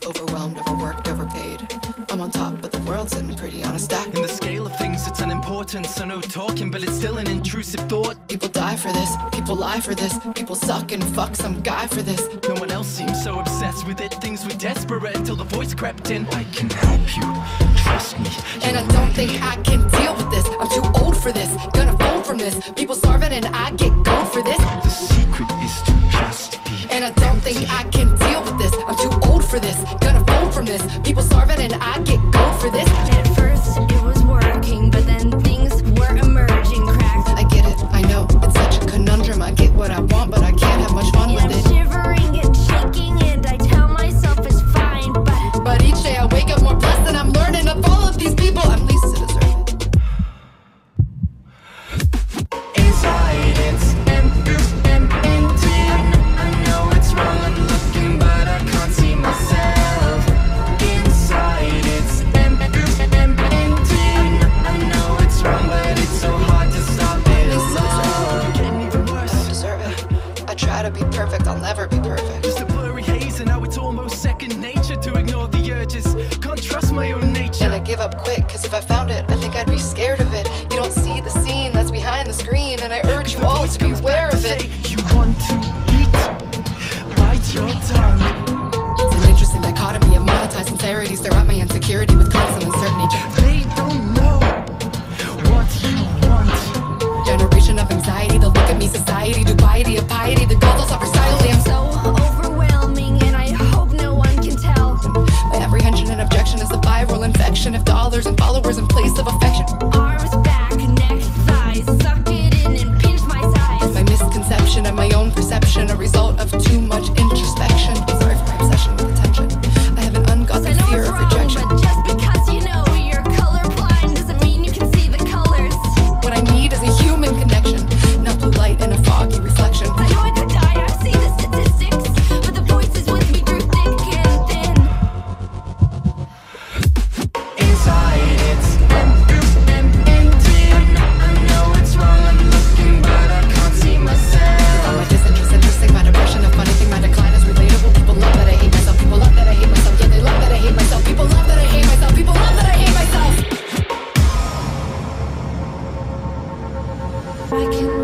overwhelmed, overworked, overpaid. I'm on top, but the world's sitting pretty on a stack. In the scale of things, it's unimportant, so no talking, but it's still an intrusive thought. People die for this, people lie for this, people suck and fuck some guy for this. No one else seems so obsessed with it. Things were desperate until the voice crept in. I can help you, trust me. And I don't think I can deal with this. I'm too old for this, gonna fold from this. People starving and I get gold for this. The secret is to just be. And I don't think I can deal with this. I'm too old for this, gonna fold from this. People starving and I get gold for this. At first it was working, but then things were emerging cracks. I get it, I know, it's such a conundrum. I get what I want, but I can't have much fun with I'm it. shivering and shaking and I tell myself it's fine, But each day I wake up more blessed and I'm learning of all of these people. I'm least to deserve it. Inside it's empty. I know it's wrong, I'm looking, but I can't see myself. Inside it's empty. I know it's wrong, but it's so hard to stop it. Alone. Getting even worse. I deserve it. I try to be perfect, I'll never be perfect. Just a blurry haze, and now it's almost second nature to ignore the urges. Can't trust my own nature. And I give up quick, cause if I found it, I think I'd be scared of it. You don't see the scene that's behind the screen, and I urge you all to beware of it. You want to eat, bite your tongue. It's an interesting dichotomy of monetized sincerity. Stare at my insecurity with constant uncertainty. They don't know what you want. Generation of anxiety, they'll look at me, society, do piety of piety. The goals will suffer silently. I'm so overwhelming and I hope no one can tell. My apprehension and objection is a viral infection of dollars and followers in place of affection. Arms back, neck, thighs, suck it in and pinch my size. My misconception of my own perception, a result of too much introspection. Sorry for my obsession with attention. I have an ungodly fear of rejection. But just because you know you're colorblind doesn't mean you can see the colors. What I need is a human connection, not blue light and a foggy reflection. I know I could die, I see the statistics, but the voices with me through thick and thin. Inside it's empty. I know it's wrong, I'm looking, but I can't see myself. All my disinterest, interesting, my depression, a funny thing, my decline is relatable. People love that I hate myself, people love that I hate myself. Yeah, they love that I hate myself, people love that I hate myself, people love that I hate myself. I can